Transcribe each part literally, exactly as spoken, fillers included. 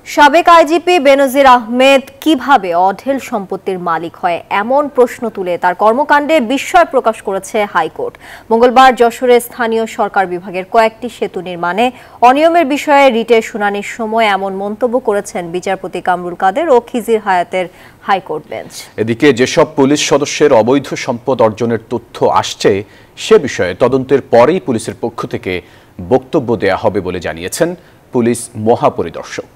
সাবেক আইজিপি বেনজির আহমেদ কিভাবে অঢেল সম্পত্তির মালিক হয় এমন প্রশ্ন তুলে তার কর্মকাণ্ডে বিস্ময় প্রকাশ করেছে হাইকোর্ট। মঙ্গলবার যশোরে স্থানীয় সরকার বিভাগের কয়েকটি সেতু নির্মাণে অনিয়মের বিষয়ে রিটের শুনানির সময় এমন মন্তব্য করেছেন বিচারপতি কামরুল কাদের ও খিজির হায়াতের হাইকোর্ট বেঞ্চ। এদিকে যেসব পুলিশ সদস্যের অবৈধ সম্পদ অর্জনের তথ্য আসছে সে বিষয়ে তদন্তের পরেই পুলিশের পক্ষ থেকে বক্তব্য দেয়া হবে বলে জানিয়েছেন পুলিশ মহাপরিদর্শক।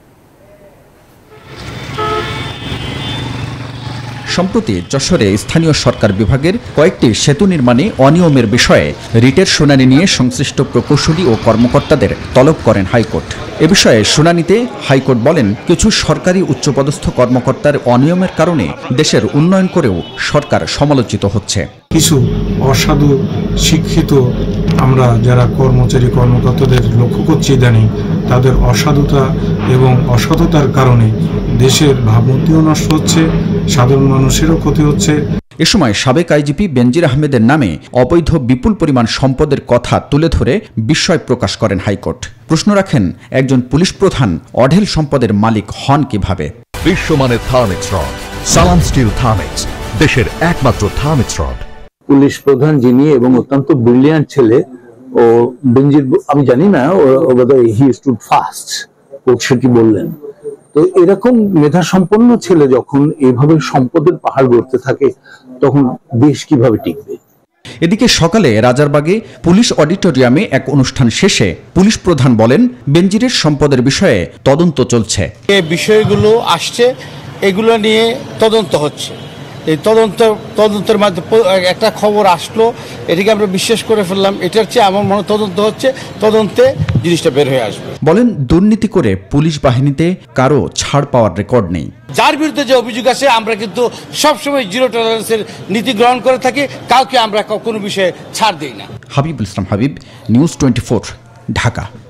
সম্প্রতি যশোরে স্থানীয় সরকার বিভাগের কয়েকটি সেতু নির্মাণে অনিয়মের বিষয়ে রিটের শুনানি নিয়ে সংশ্লিষ্ট প্রকৌশলী ও কর্মকর্তাদের তলব করেন হাইকোর্ট। এ বিষয়ে শুনানিতে হাইকোর্ট বলেন, কিছু সরকারি উচ্চপদস্থ কর্মকর্তার অনিয়মের কারণে দেশের উন্নয়ন করেও সরকার সমালোচিত হচ্ছে। কিছু অসাধু শিক্ষিত আমরা যারা কর্মচারী কর্মকর্তাদের লক্ষ্য করছি ইদানিং, তাদের অসাধুতা এবং অসততার কারণে দেশের ভাবমূর্তিও নষ্ট হচ্ছে, সাধারণ মানুষেরও ক্ষতি হচ্ছে। এ সময় সাবেক আইজিপি বেনজির আহমেদের নামে অবৈধ বিপুল পরিমাণ সম্পদের কথা তুলে ধরে বিস্ময় প্রকাশ করেন হাইকোর্ট। প্রশ্ন রাখেন, একজন পুলিশ প্রধান অঢেল সম্পদের মালিক হন কিভাবে? বিশ্বমানের Thermex rod, Salam steel Thermex, দেশের একমাত্র থার্মিক্স রড। পুলিশ প্রধান যিনি এবং অত্যন্ত ব্রিলিয়ান্ট ছেলে, ও বেনজির আমি জানি না হি স্টুড ফাস্ট, ও সেটি বললেন। তো এরকম মেধা সম্পন্ন ছেলে যখন এইভাবে সম্পদের পাহাড় গড়তে থাকে তখন দেশ কিভাবে টিকবে? এদিকে সকালে রাজারবাগে পুলিশ অডিটোরিয়ামে এক অনুষ্ঠান শেষে পুলিশ প্রধান বলেন, বেনজিরের সম্পদের বিষয়ে তদন্ত চলছে। এই বিষয়গুলো আসছে, এগুলো নিয়ে তদন্ত হচ্ছে। এই তদন্ত তদন্তের মাধ্যমে একটা খবর আসলো, এটাকে আমরা বিশ্বাস করে ফেললাম। এটার চেয়ে আমার মনে তদন্ত হচ্ছে, তদন্তে জিনিসটা বের হয়ে আসবে। বলেন, দুর্নীতি করে পুলিশ বাহিনীতে কারো ছাড় পাওয়ার রেকর্ড নেই। যার বিরুদ্ধে যে অভিযোগ আছে আমরা কিন্তু সবসময় জিরো টলারেন্সের নীতি গ্রহণ করে থাকি, কাউকে আমরা কোনো বিষয়ে ছাড় দিই না। Habibul Islam Habib, news twenty four, Dhaka.